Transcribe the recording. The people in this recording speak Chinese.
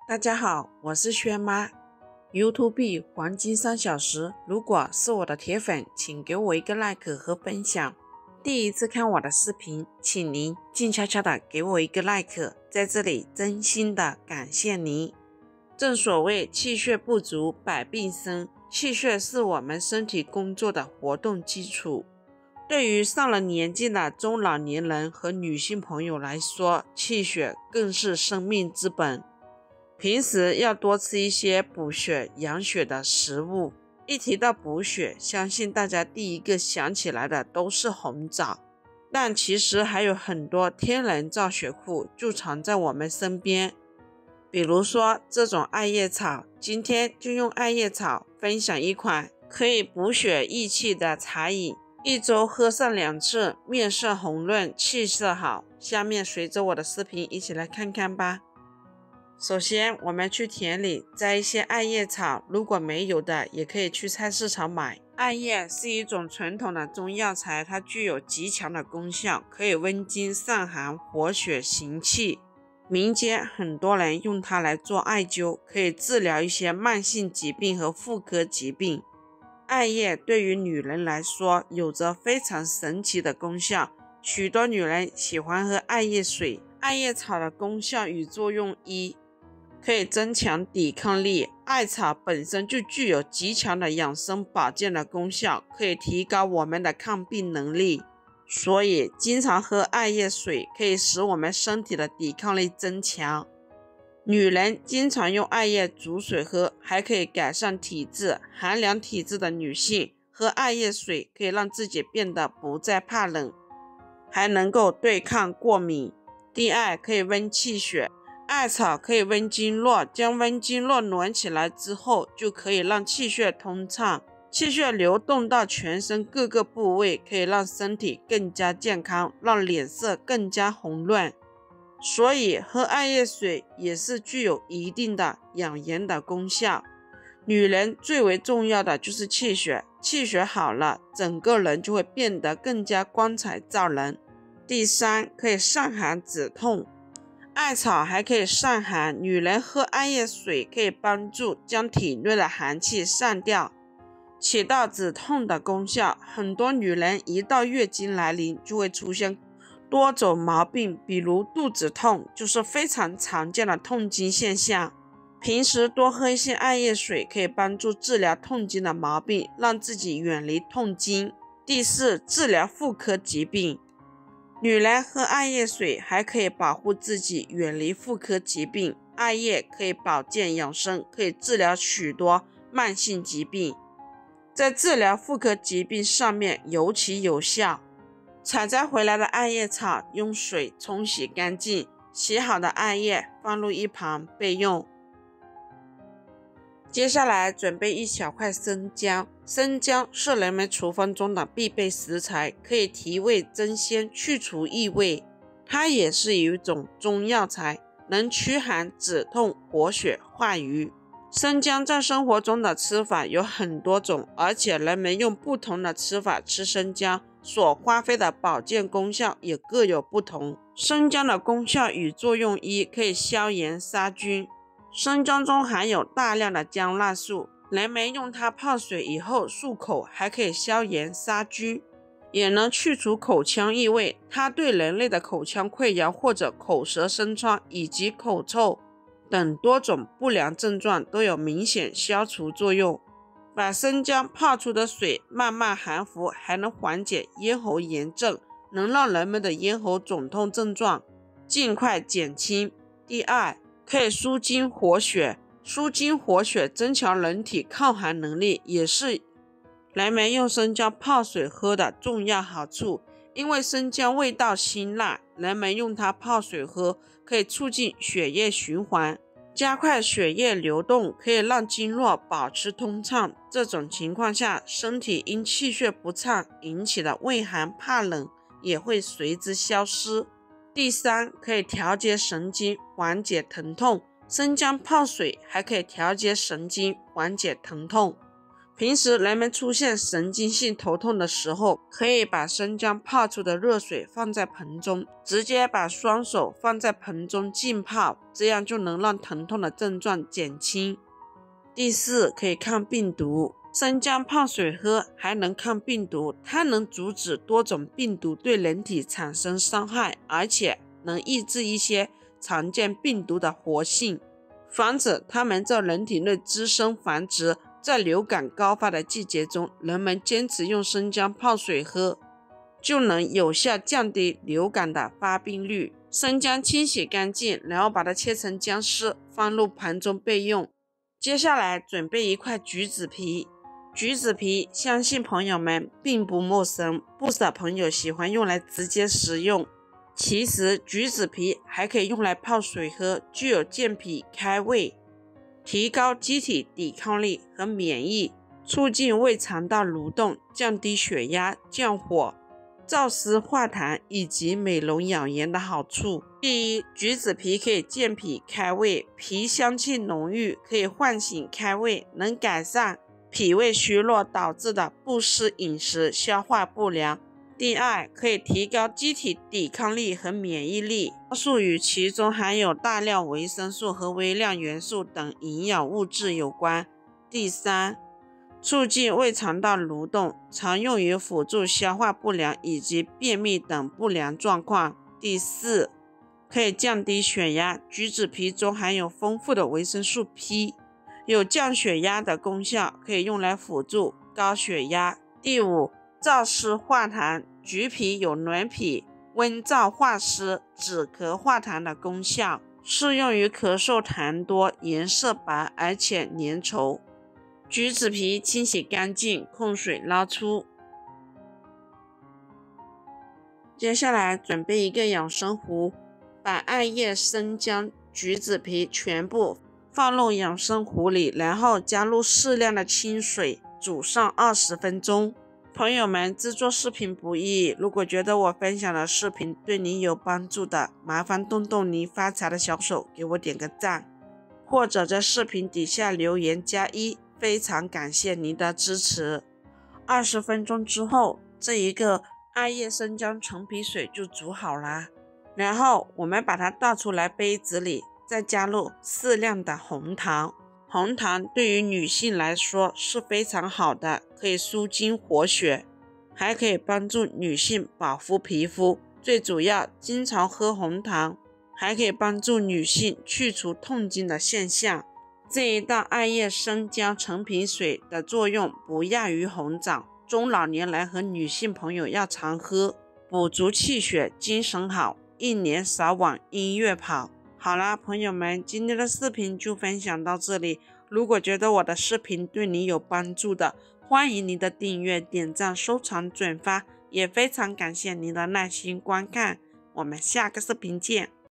大家好，我是轩妈。YouTube 黄金3小时，如果是我的铁粉，请给我一个 like 和分享。第一次看我的视频，请您静悄悄的给我一个 like， 在这里真心的感谢您。正所谓气血不足百病生，气血是我们身体工作的活动基础。对于上了年纪的中老年人和女性朋友来说，气血更是生命之本。平时要多吃一些补血养血的食物。一提到补血，相信大家第一个想起来的都是红枣，但其实还有很多天然造血库就藏在我们身边。比如说这种艾叶草，今天就用艾叶草分享一款可以补血益气的茶饮，一周喝上2次，面色红润，气色好。下面随着我的视频一起来看看吧。首先我们去田里摘一些艾叶草，如果没有的也可以去菜市场买。艾叶是一种传统的中药材，它具有极强的功效，可以温经散寒，活血行气。民间很多人用它来做艾灸，可以治疗一些慢性疾病和妇科疾病。艾叶对于女人来说有着非常神奇的功效，许多女人喜欢喝艾叶水。艾叶草的功效与作用一，可以增强抵抗力。艾草本身就具有极强的养生保健的功效，可以提高我们的抗病能力，所以经常喝艾叶水可以使我们身体的抵抗力增强。女人经常用艾叶煮水喝，还可以改善体质。寒凉体质的女性喝艾叶水可以让自己变得不再怕冷，还能够对抗过敏。第二，可以温气血。艾草可以温经络，将温经络暖起来之后，就可以让气血通畅，气血流动到全身各个部位，可以让身体更加健康，让脸色更加红润。所以喝艾叶水也是具有一定的养颜的功效。女人最为重要的就是气血，气血好了，整个人就会变得更加光彩照人。第三，可以散寒止痛。艾草还可以散寒，女人喝艾叶水可以帮助将体内的寒气散掉，起到止痛的功效。很多女人一到月经来临就会出现多种毛病，比如肚子痛，就是非常常见的痛经现象。平时多喝一些艾叶水可以帮助治疗痛经的毛病，让自己远离痛经。第四，治疗妇科疾病。女人喝艾叶水还可以保护自己远离妇科疾病。艾叶可以保健养生，可以治疗许多慢性疾病，在治疗妇科疾病上面尤其有效。采摘回来的艾叶草用水冲洗干净，洗好的艾叶放入一旁备用。接下来准备一小块生姜。生姜是人们厨房中的必备食材，可以提味增鲜，去除异味。它也是一种中药材，能驱寒止痛，活血化瘀。生姜在生活中的吃法有很多种，而且人们用不同的吃法吃生姜，所花费的保健功效也各有不同。生姜的功效与作用一，可以消炎杀菌。生姜中含有大量的姜辣素，人们用它泡水以后漱口，还可以消炎杀菌，也能去除口腔异味。它对人类的口腔溃疡或者口舌生疮以及口臭等多种不良症状都有明显消除作用。把生姜泡出的水慢慢含服，还能缓解咽喉炎症，能让人们的咽喉肿痛症状尽快减轻。第二，可以舒筋活血。舒筋活血，增强人体抗寒能力，也是人们用生姜泡水喝的重要好处。因为生姜味道辛辣，人们用它泡水喝，可以促进血液循环，加快血液流动，可以让经络保持通畅。这种情况下，身体因气血不畅引起的畏寒怕冷也会随之消失。第三，可以调节神经，缓解疼痛。生姜泡水还可以调节神经，缓解疼痛。 平时人们出现神经性头痛的时候，可以把生姜泡出的热水放在盆中，直接把双手放在盆中浸泡，这样就能让疼痛的症状减轻。第4，可以抗病毒。生姜泡水喝还能抗病毒，它能阻止多种病毒对人体产生伤害，而且能抑制一些常见病毒的活性，防止它们在人体内滋生繁殖。在流感高发的季节中，人们坚持用生姜泡水喝，就能有效降低流感的发病率。生姜清洗干净，然后把它切成姜丝，放入盘中备用。接下来准备一块橘子皮。橘子皮相信朋友们并不陌生，不少朋友喜欢用来直接食用。其实橘子皮还可以用来泡水喝，具有健脾开胃、提高机体抵抗力和免疫，促进胃肠道蠕动，降低血压、降火、燥湿化痰以及美容养颜的好处。第一，橘子皮可以健脾开胃，皮香气浓郁，可以唤醒开胃，能改善脾胃虚弱导致的不适饮食、消化不良。第二，可以提高机体抵抗力和免疫力，素与其中含有大量维生素和微量元素等营养物质有关。第三，促进胃肠道蠕动，常用于辅助消化不良以及便秘等不良状况。第四，可以降低血压，橘子皮中含有丰富的维生素 P， 有降血压的功效，可以用来辅助高血压。第五，燥湿化痰，橘皮有暖脾、温燥化湿、止咳化痰的功效，适用于咳嗽痰多、颜色白而且粘稠。橘子皮清洗干净，控水捞出。接下来准备一个养生壶，把艾叶、生姜、橘子皮全部放入养生壶里，然后加入适量的清水，煮上20分钟。朋友们，制作视频不易，如果觉得我分享的视频对你有帮助的，麻烦动动你发财的小手给我点个赞，或者在视频底下留言加1，非常感谢您的支持。20分钟之后，这一个艾叶生姜陈皮水就煮好啦，然后我们把它倒出来杯子里，再加入适量的红糖。红糖对于女性来说是非常好的，可以舒筋活血，还可以帮助女性保护皮肤。最主要，经常喝红糖还可以帮助女性去除痛经的现象。这一道艾叶生姜陈皮水的作用不亚于红枣，中老年人和女性朋友要常喝，补足气血，精神好，一年少往医院跑。好啦，朋友们，今天的视频就分享到这里。如果觉得我的视频对你有帮助的，欢迎您的订阅、点赞、收藏、转发，也非常感谢您的耐心观看。我们下个视频见。